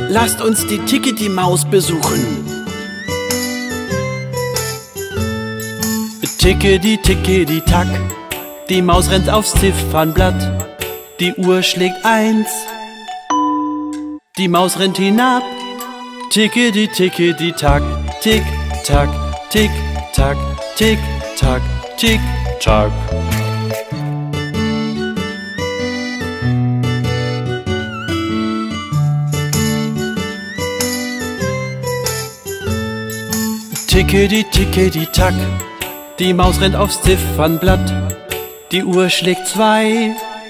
Lasst uns die Tickety-Maus besuchen. Tickety-Tickety-Tack, die Maus rennt aufs Ziffernblatt. Die Uhr schlägt 1, die Maus rennt hinab. Tickety-Tickety-Tack, tick-tack, tick-tack, tick-tack, tick-tack. Tickety-Tickety-Tack, die Maus rennt aufs Ziffernblatt. Die Uhr schlägt 2,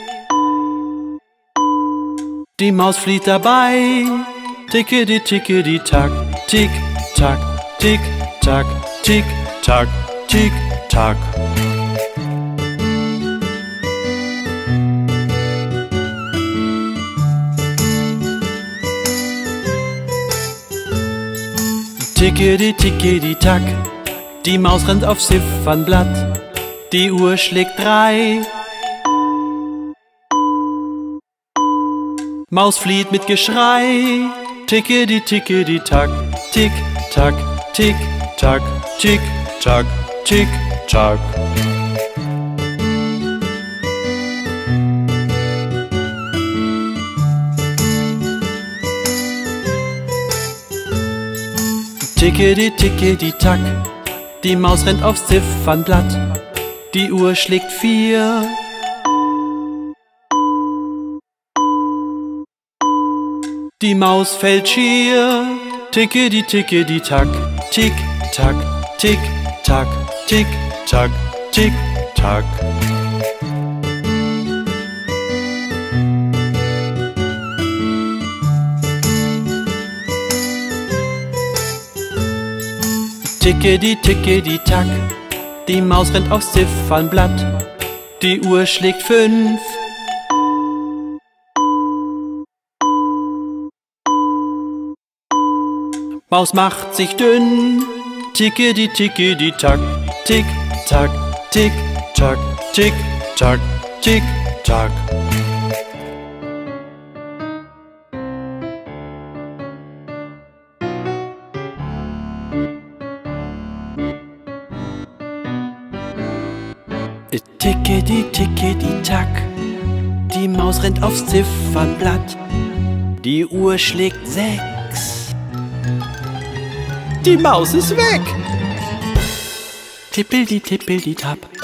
die Maus flieht dabei. Tickety-Tickety-Tack, tick-tack, tick-tack, tick-tack, tick-tack. Tickety-Tickety-Tack, die Maus rennt aufs Ziffernblatt. Die Uhr schlägt 3, Maus flieht mit Geschrei. Tickety-Tickety-Tack, tick-tack, tick-tack, tick-tack, tick-tack. Tickety-Tickety-Tack, die Maus rennt aufs Ziffernblatt. Die Uhr schlägt 4, die Maus fällt schier. Tickety-Tickety-Tack, tick-tack, tick-tack, tick-tack, tick-tack. Tickety-Tickety-Tack, die Maus rennt aufs Ziffernblatt. Die Uhr schlägt 5, Maus macht sich dünn. Tickety-Tickety-Tack, tick-tack, tick-tack, tick-tack, tick-tack. Tickety-Tickety-Tack, die Maus rennt aufs Ziffernblatt. Die Uhr schlägt 6, die Maus ist weg. Tippeldi-tippeldi-tapp.